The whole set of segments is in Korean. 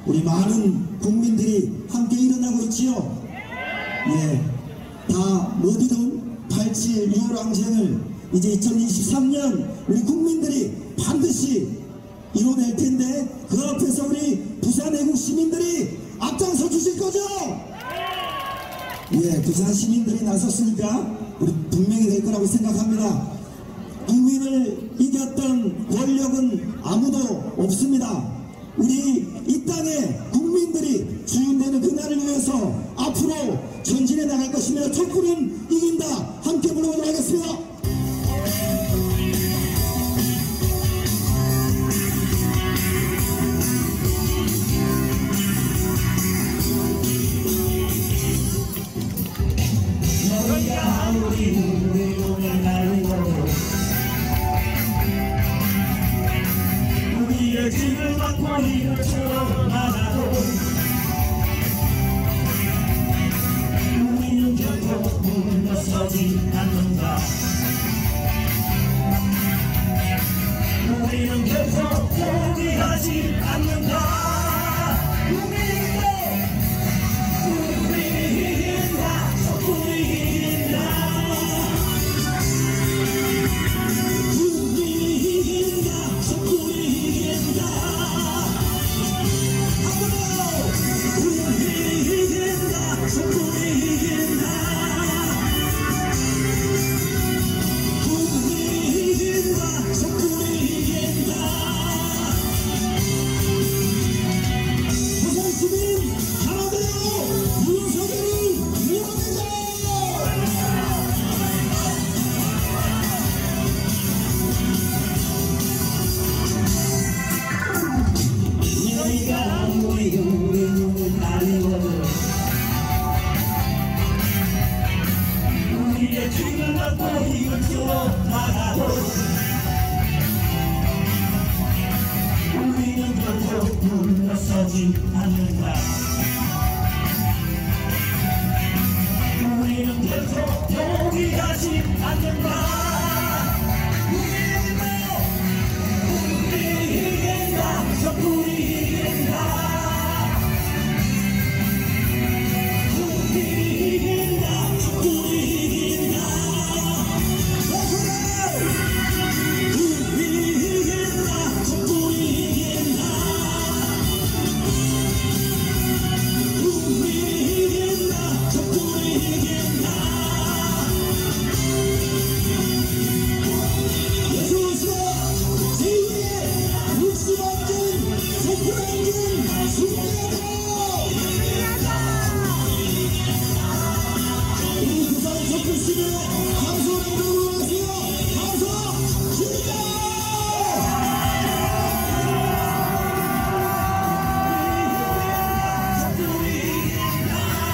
우리 많은 국민들이 함께 일어나고 있지요. 예, 다 어디든 8.7 6.15항쟁을 이제 2023년 우리 국민들이 반드시 이뤄낼 텐데, 그 앞에서 우리 부산 애국 시민들이 앞장서 주실 거죠? 예, 부산 시민들이 나섰으니까 우리 분명히 될 거라고 생각합니다. 국민을 이겼던 권력은 아무도 없습니다. 우리 이 땅에 국민들이 주인되는 그날을 위해서 앞으로 전진해 나갈 것이며 촛불은 이긴다. 함께 불러보도록 하겠습니다. 너희가 아무리 운동을 날리고 우리의 짐을 맡고 이것처럼 나가도 우리는 결코 물러서지 않는다. 우리는 결코 포기하지 않는다. 우리의 죽을 맞고 이것으로 나가도 우리는 결코 물러서지 않는다. 우리는 결코 포기하지 않는다. 우리 이긴다. 촛불이 이긴다.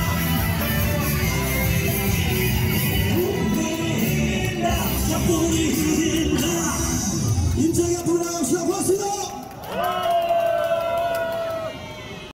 우리